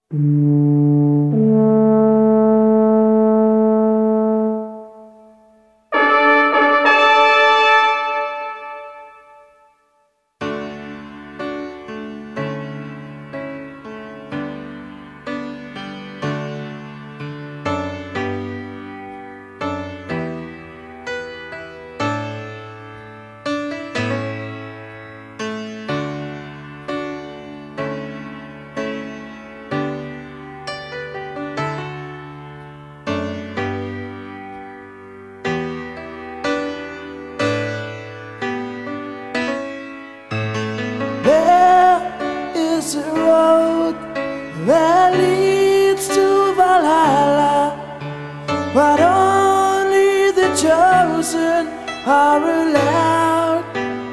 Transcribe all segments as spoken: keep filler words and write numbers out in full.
Is a road that leads to Valhalla, but only the chosen are allowed.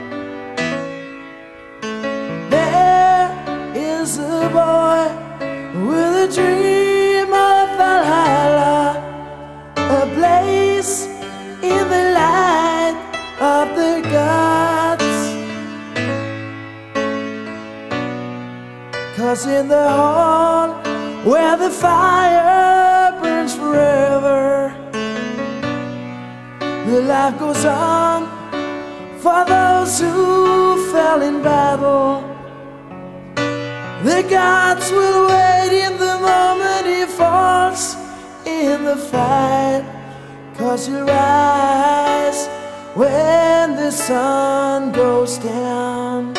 There is a boy with a dream of Valhalla, a place in the light of the gods. 'Cause in the hall where the fire burns forever, the life goes on for those who fell in battle. The gods will wait in the moment he falls in the fight, 'cause he'll rise when the sun goes down.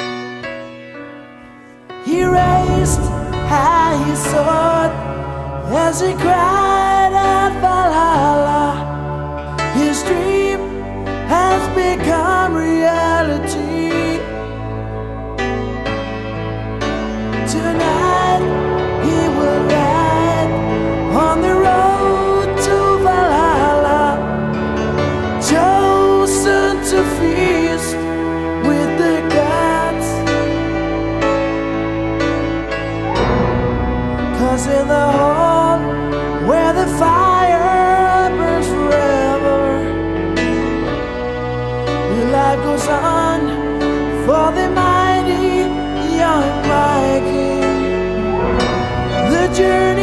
He raised high his sword as he cried out Valhalla. His dream has become reality. Tonight he will ride on the road to Valhalla, chosen to feast with the gods. 'Cause in the hall where the fire burns forever, the light goes on for the mighty young Viking. The journey